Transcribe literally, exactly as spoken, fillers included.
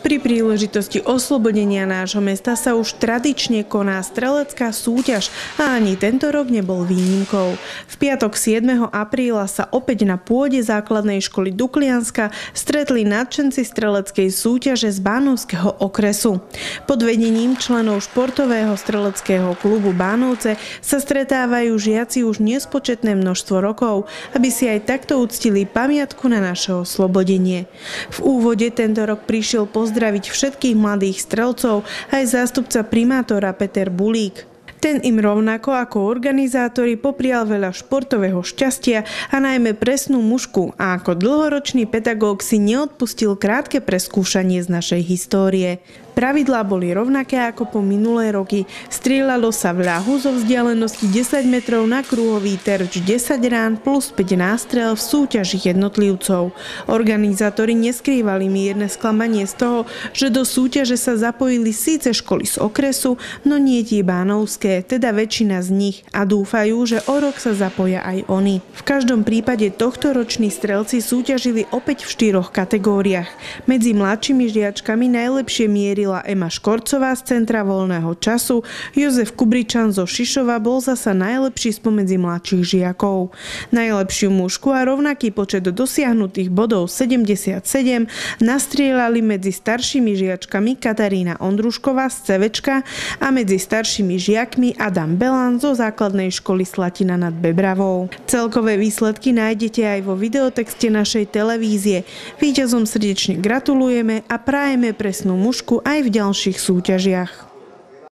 Pri príležitosti oslobodenia nášho mesta sa už tradične koná strelecká súťaž a ani tento rok nebol výnimkou. V piatok siedmeho apríla sa opäť na pôde základnej školy Duklianska stretli nadšenci streleckej súťaže z Bánovského okresu. Pod vedením členov športového streleckého klubu Bánovce sa stretávajú žiaci už nespočetné množstvo rokov, aby si aj takto uctili pamiatku na naše oslobodenie. V úvode tento rok prišiel pozdraviť všetkých mladých strelcov aj zástupca primátora Peter Bulík. Ten im rovnako ako organizátori poprial veľa športového šťastia a najmä presnú mušku a ako dlhoročný pedagóg si neodpustil krátke preskúšanie z našej histórie. Pravidlá boli rovnaké ako po minulé roky. Strieľalo sa v ľahu zo vzdialenosti desať metrov na kruhový terč desať rán plus päť nástrel v súťaži jednotlivcov. Organizátori neskrývali mierne sklamanie z toho, že do súťaže sa zapojili síce školy z okresu, no nie tie bánovské, teda väčšina z nich, a dúfajú, že o rok sa zapoja aj oni. V každom prípade tohtoroční strelci súťažili opäť v štyroch kategóriách. Medzi mladšími žiačkami najlepšie mierila Ema Škorcová z Centra voľného času, Jozef Kubričan zo Šišova bol zasa najlepší spomedzi mladších žiakov. Najlepšiu mušku a rovnaký počet dosiahnutých bodov sedemdesiatsedem nastrieľali medzi staršími žiačkami Katarína Ondrušková z Cevečka a medzi staršími žiakmi Adam Belan zo základnej školy Slatina nad Bebravou. Celkové výsledky nájdete aj vo videotexte našej televízie. Víťazom srdečne gratulujeme a prajeme presnú mušku aj v ďalších súťažiach.